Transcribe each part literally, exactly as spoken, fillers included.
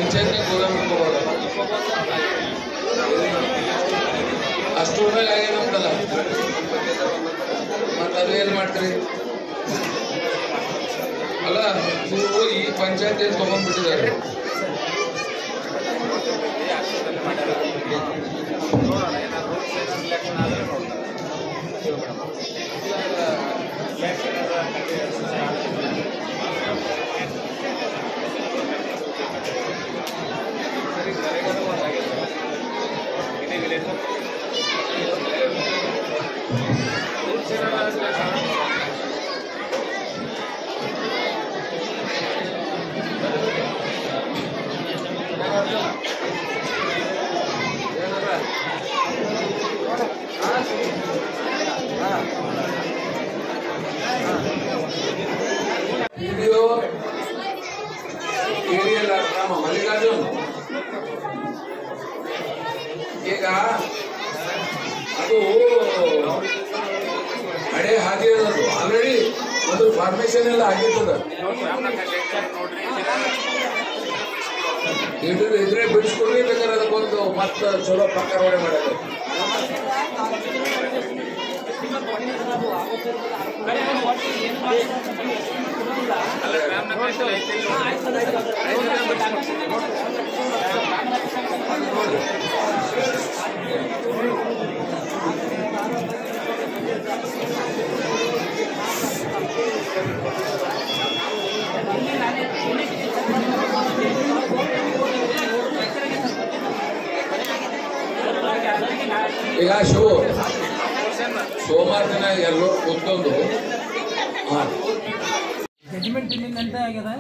ಪಂಚಾಯತ್ನ ಗೋದಾಮ ಅಷ್ಟೊಳಗೆ ಆಗ್ಯಾನ ಅಂತಲ್ಲ ಮತ್ತೆ ಅದು ಏನು ಮಾಡ್ತೀರಿ ಅಲ್ಲ ನೀವು ಈ ಪಂಚಾಯತ್ ಏನು ತಗೊಂಡ್ಬಿಟ್ಟಿದ್ದಾರೆ ವಿಡಿಯೋ ಏರಿಯಲ್ಲ ಗ್ರಾಮ ಮಲ್ಲಿಕಾರ್ಜುನ್ ಈಗ ಅದು ಹಳೆ ಹಾದಿ ಅದು ಆಲ್ರೆಡಿ ಒಂದು ಫಾರ್ಮೇಶನ್ ಎಲ್ಲ ಆಗಿರ್ತದ ಇದ್ರೆ ಬಿಡಿಸ್ಕೊಡ್ರಿ ಬೇಕಾದ್ರೆ ಅದಕ್ಕೊಂದು ಮತ್ತ ಚಲೋ ಪ್ರಕಾರ ಒಳ್ಳೆ ಮಾಡೋದು ಈಗ ಶೋ ಸೋಮವಾರ ದಿನ ಎಲ್ಲರೂ ಕೂತ್ಕೊಂಡು ಜಡ್ಜ್ಮೆಂಟ್ ಅಂತ ಆಗ್ಯದ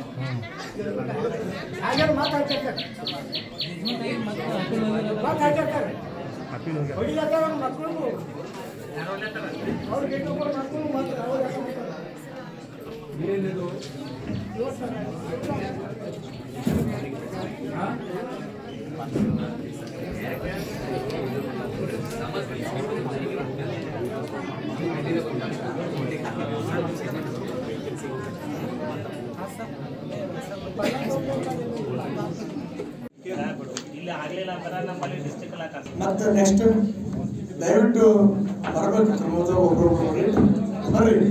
ಮತ್ತೆ ನೆಕ್ಸ್ಟ್ ದಯವಿಟ್ಟು ಬರಬೇಕು ಪ್ರಮೋದ ಒಬ್ಬರೊಬ್ಬರು ಬರ್ರಿ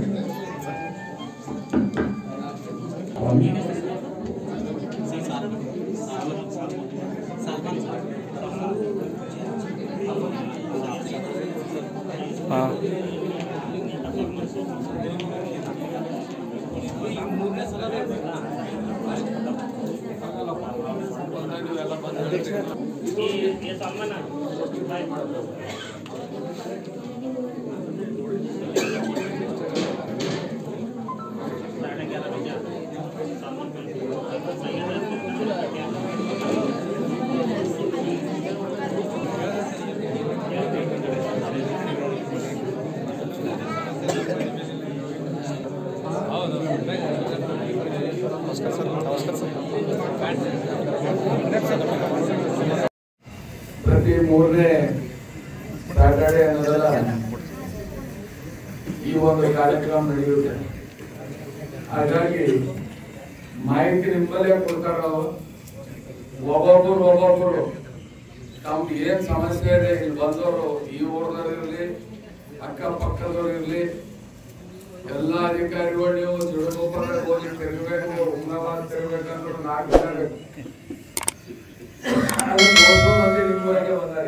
ಹಾಂ ಪ್ರತಿ ಮೂರನೇ ಸ್ಯಾಟರ್ಡೆ ಅನ್ನೋದಲ್ಲ ಈ ಒಂದು ಕಾರ್ಯಕ್ರಮ ನಡೆಯುತ್ತೆ ಹಾಗಾಗಿ ಮಾಹಿತಿ ನಿಮ್ಮಲ್ಲೇ ಕೊಡ್ತಾರ ಒಬ್ಬೊಬ್ಬರು ಒಬ್ಬೊಬ್ಬರು ತಮ್ಗೆ ಏನ್ ಸಮಸ್ಯೆ ಇದೆ ಇಲ್ಲಿ ಬಂದವರು ಈ ಊರದವ್ರು ಇರ್ಲಿ ಅಕ್ಕಪಕ್ಕದವ್ರು ಇರ್ಲಿ ಎಲ್ಲ ಅಧಿಕಾರಿಗಳು ನೀವು ತಿಳ್ಕೊಬಾರ ಹೋಗಿ ತಿರುಗಬೇಕು ಹುಮ್ನಾಬಾದ್ ತಿರುಗಬೇಕಂದ್ರೆ ನಾಲ್ಕು ಜನ ಬೇಕು ಅದು ಮಂದಿ ನಿಮ್ಮೂರಾಗೆ ಬಂದ